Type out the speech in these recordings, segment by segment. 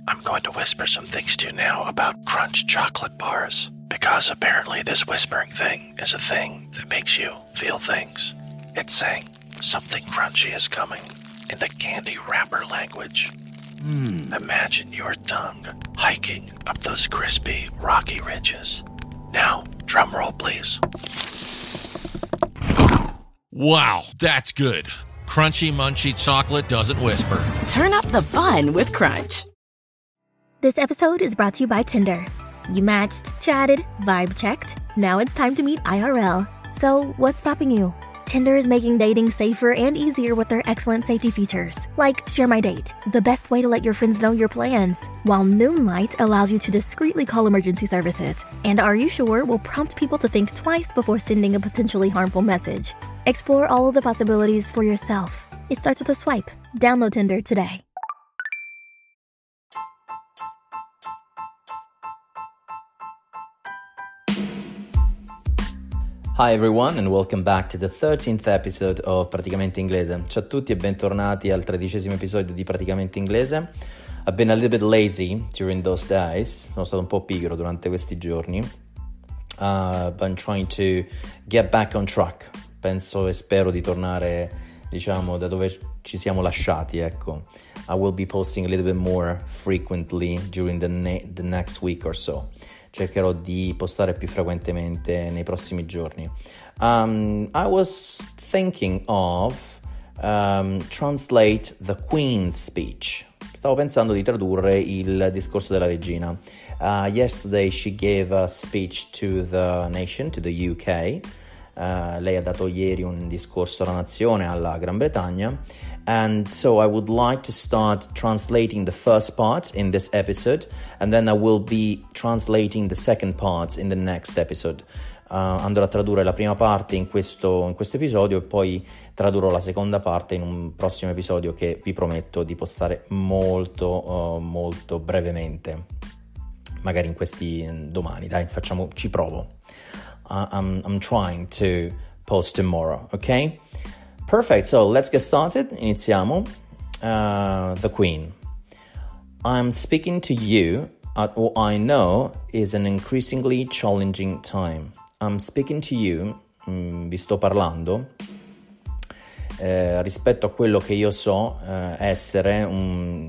I'm going to whisper some things to you now about Crunch chocolate bars, because apparently this whispering thing is a thing that makes you feel things. It's saying something crunchy is coming in the candy wrapper language. Imagine your tongue hiking up those crispy, rocky ridges. Now, drum roll, please. Wow, that's good. Crunchy, munchy chocolate doesn't whisper. Turn up the fun with Crunch. This episode is brought to you by Tinder. You matched, chatted, vibe checked. Now it's time to meet IRL. So what's stopping you? Tinder is making dating safer and easier with their excellent safety features, like Share My Date, the best way to let your friends know your plans, while Moonlight allows you to discreetly call emergency services, and Are You Sure will prompt people to think twice before sending a potentially harmful message. Explore all of the possibilities for yourself. It starts with a swipe. Download Tinder today. Hi everyone and welcome back to the 13th episode of Praticamente Inglese. Ciao a tutti e bentornati al 13° episodio di Praticamente Inglese. I've been a little bit lazy during those days. Sono stato un po' pigro durante questi giorni. But I'm trying to get back on track. Penso e spero di tornare, diciamo, da dove ci siamo lasciati, ecco. I will be posting a little bit more frequently during the next week or so. Cercherò di postare più frequentemente nei prossimi giorni. I was thinking of translate the Queen's speech. Stavo pensando di tradurre il discorso della regina. Yesterday she gave a speech to the nation, to the UK. Lei ha dato ieri un discorso alla nazione, alla Gran Bretagna. And so I would like to start translating the first part in this episode, and then I will be translating the second part in the next episode. Andrò a tradurre la prima parte in questo episodio e poi tradurrò la seconda parte in un prossimo episodio che vi prometto di postare molto brevemente. Magari in questi domani, dai, ci provo. I'm trying to post tomorrow, okay? Perfect, so let's get started. Iniziamo. The Queen. I'm speaking to you at what I know is an increasingly challenging time. I'm speaking to you, vi sto parlando, rispetto a quello che io so essere un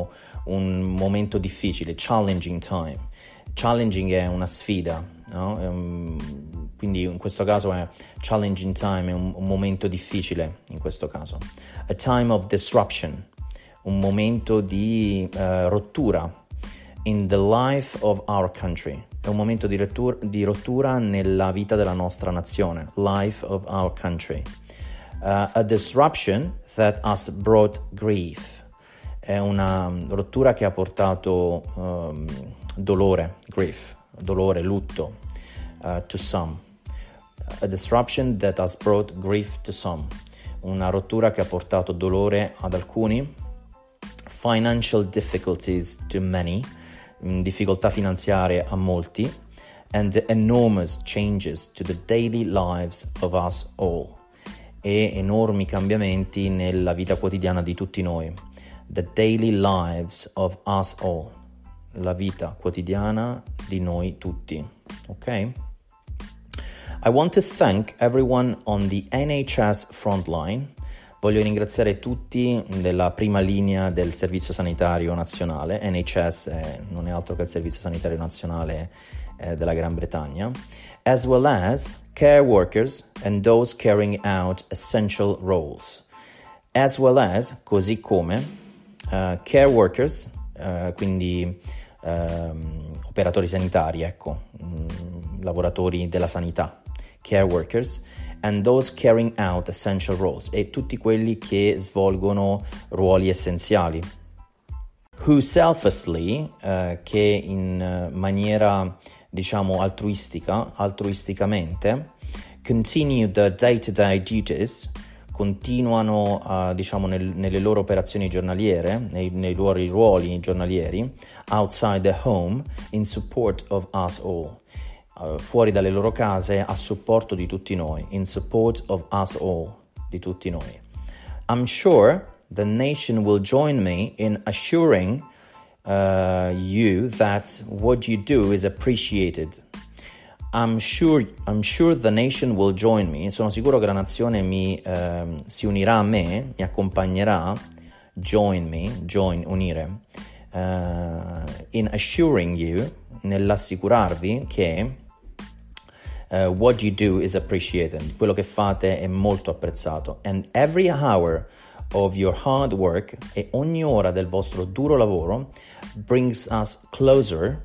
momento difficile, challenging time. Challenging è una sfida, no? Quindi in questo caso è challenging time, è un momento difficile in questo caso. A time of disruption, un momento di rottura in the life of our country. È un momento di rottura nella vita della nostra nazione, life of our country. A disruption that has brought grief. È una rottura che ha portato dolore, grief, dolore, lutto, to some. A disruption that has brought grief to some. Una rottura che ha portato dolore ad alcuni. Financial difficulties to many. Difficoltà finanziarie a molti. And enormous changes to the daily lives of us all. E enormi cambiamenti nella vita quotidiana di tutti noi. The daily lives of us all. La vita quotidiana di noi tutti. Ok? I want to thank everyone on the NHS frontline. Voglio ringraziare tutti della prima linea del Servizio Sanitario Nazionale. NHS non è altro che il Servizio Sanitario Nazionale della Gran Bretagna. As well as care workers and those carrying out essential roles. As well as, così come, care workers, quindi operatori sanitari, ecco, lavoratori della sanità, care workers, and those carrying out essential roles, e tutti quelli che svolgono ruoli essenziali. Who selflessly, che in maniera, diciamo, altruisticamente, continue the day-to-day duties, continuano, diciamo, nelle loro operazioni giornaliere, nei loro ruoli giornalieri, outside the home, in support of us all. Fuori dalle loro case, a supporto di tutti noi, in support of us all, di tutti noi. I'm sure the nation will join me in assuring you that what you do is appreciated. I'm sure the nation will join me. Sono sicuro che la nazione si unirà a me, mi accompagnerà. Unire. In assuring you, nell'assicurarvi che what you do is appreciated. Quello che fate è molto apprezzato. And every hour of your hard work, e ogni ora del vostro duro lavoro, brings us closer,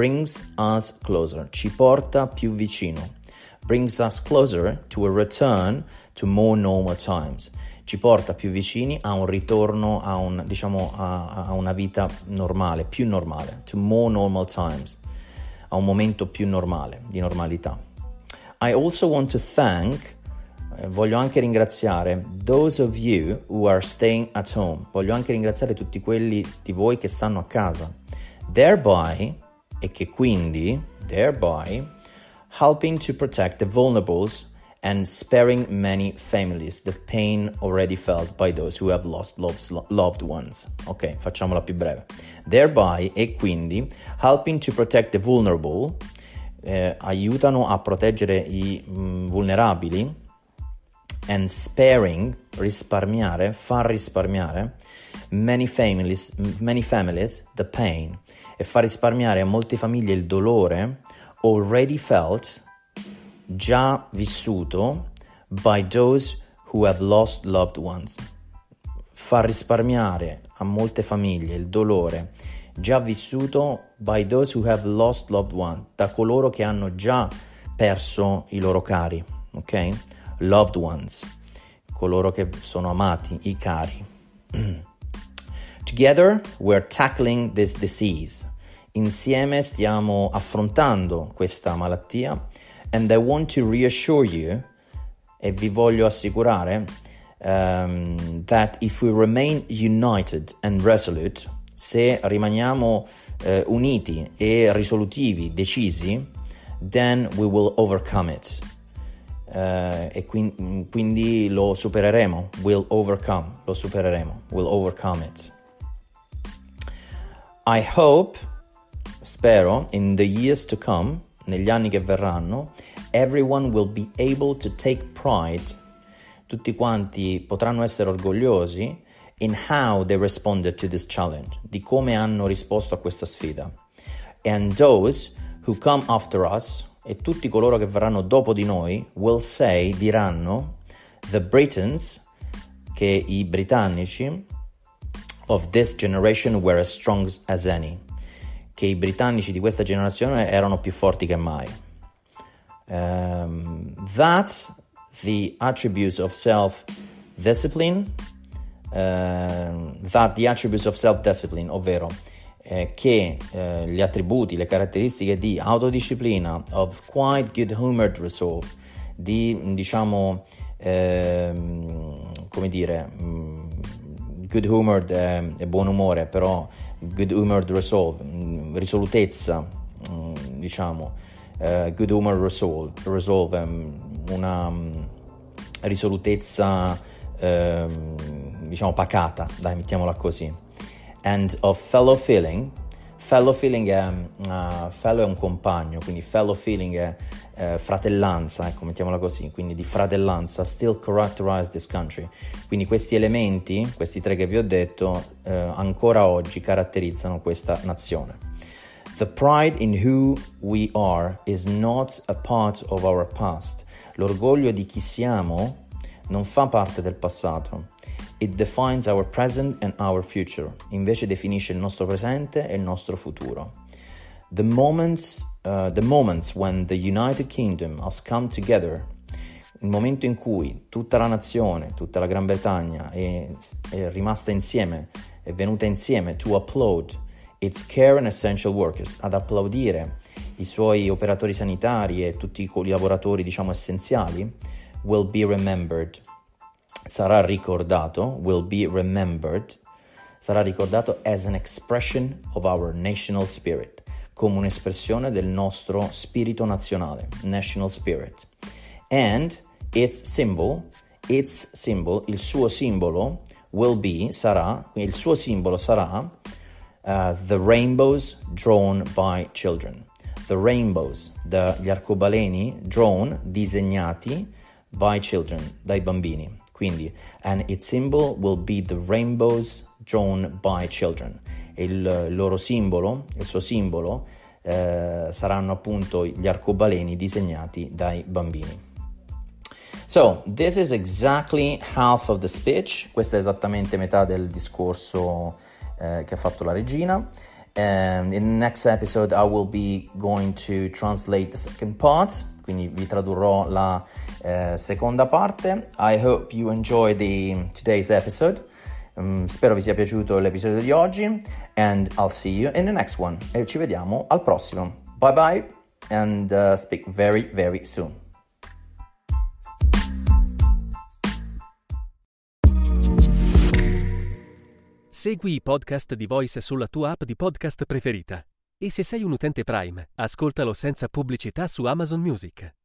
ci porta più vicino. Brings us closer to a return to more normal times. Ci porta più vicini a un ritorno a una vita normale, più normale, to more normal times, a un momento più normale, di normalità. I also want to thank, voglio anche ringraziare those of you who are staying at home. Voglio anche ringraziare tutti quelli di voi che stanno a casa. Thereby, e che quindi, helping to protect the vulnerables and sparing many families the pain already felt by those who have lost loved ones. Ok, facciamola più breve. Thereby, e quindi, helping to protect the vulnerable, aiutano a proteggere i vulnerabili, and sparing, far risparmiare, many families the pain, e far risparmiare a molte famiglie il dolore already felt, già vissuto, by those who have lost loved ones. Far risparmiare a molte famiglie il dolore già vissuto by those who have lost loved ones, da coloro che hanno già perso i loro cari, ok? Loved ones, coloro che sono amati, i cari. Together we're tackling this disease. Insieme stiamo affrontando questa malattia. And I want to reassure you, e vi voglio assicurare, that if we remain united and resolute, se rimaniamo uniti e risolutivi, decisi, then we will overcome it. E quindi lo supereremo. We'll overcome it. I hope, spero, in the years to come, negli anni che verranno, everyone will be able to take pride, tutti quanti potranno essere orgogliosi in how they responded to this challenge, di come hanno risposto a questa sfida. And those who come after us, e tutti coloro che verranno dopo di noi, will say, diranno, the Britons, che i britannici of this generation were as strong as any, che i britannici di questa generazione erano più forti che mai. That's the attributes of self-discipline, ovvero che gli attributi, le caratteristiche di autodisciplina, of quite good-humored resolve, di, diciamo, come dire, good-humored è buon umore, però good-humored resolve, risolutezza, diciamo, good-humored resolve, una risolutezza, diciamo, pacata, dai, mettiamola così. And of fellow feeling è fellow è un compagno, quindi fellow feeling è fratellanza, ecco, mettiamola così, quindi di fratellanza, still characterize this country. Quindi questi elementi, questi tre che vi ho detto, ancora oggi caratterizzano questa nazione. The pride in who we are is not a part of our past. L'orgoglio di chi siamo non fa parte del passato. It defines our present and our future. Invece definisce il nostro presente e il nostro futuro. The moments when the United Kingdom has come together, il momento in cui tutta la nazione, tutta la Gran Bretagna è rimasta insieme, è venuta insieme to applaud its care and essential workers, ad applaudire i suoi operatori sanitari e tutti i lavoratori, diciamo, essenziali, will be remembered. Sarà ricordato, will be remembered, sarà ricordato as an expression of our national spirit, come un'espressione del nostro spirito nazionale, national spirit. And its symbol, il suo simbolo, will be, sarà, il suo simbolo sarà the rainbows drawn by children. The rainbows, gli arcobaleni drawn, disegnati by children, dai bambini. Quindi, and its symbol will be the rainbows drawn by children. E il loro simbolo, il suo simbolo, saranno appunto gli arcobaleni disegnati dai bambini. So, this is exactly half of the speech. Questo è esattamente metà del discorso che ha fatto la regina. In the next episode I will be going to translate the second part, quindi vi tradurrò la seconda parte. I hope you enjoy today's episode. Spero vi sia piaciuto l'episodio di oggi, and I'll see you in the next one. E ci vediamo al prossimo. Bye bye, and speak very, very soon. Segui i podcast di Voice sulla tua app di podcast preferita. E se sei un utente Prime, ascoltalo senza pubblicità su Amazon Music.